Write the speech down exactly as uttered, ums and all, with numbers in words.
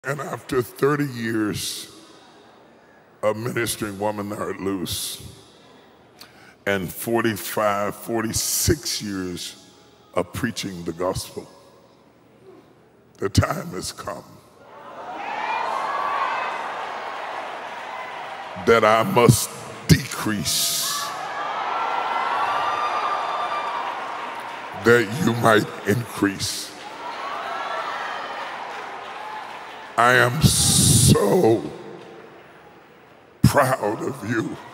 And after thirty years of ministering Women Are Loose and forty-five, forty-six years of preaching the gospel, the time has come that I must decrease that you might increase. I am so proud of you.